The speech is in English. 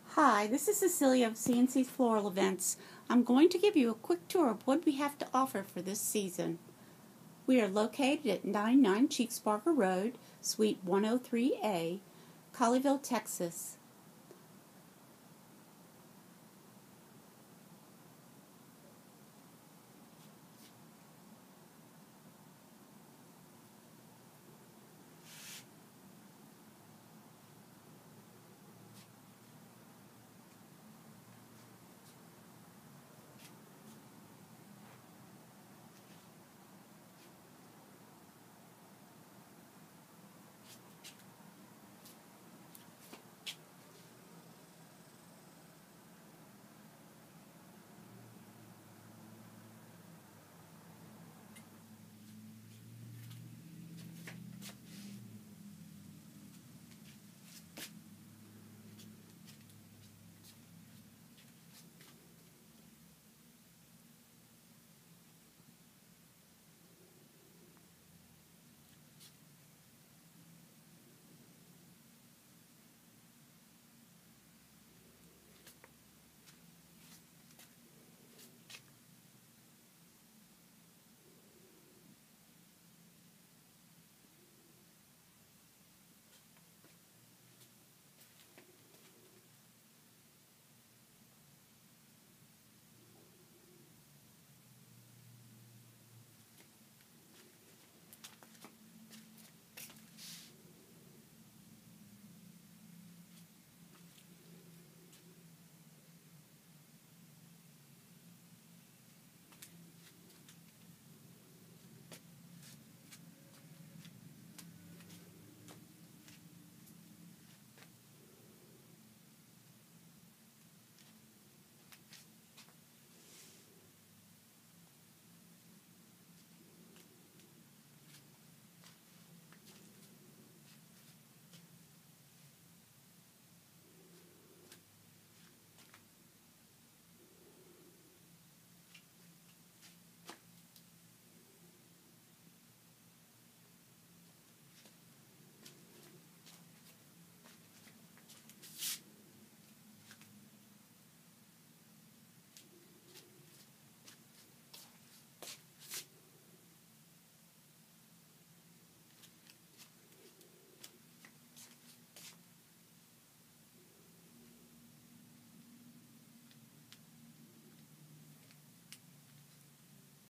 Hi, this is Cecilia of CNC's Floral Events. I'm going to give you a quick tour of what we have to offer for this season. We are located at 99 Cheeksburger Road, Suite 103A, Colleyville, Texas.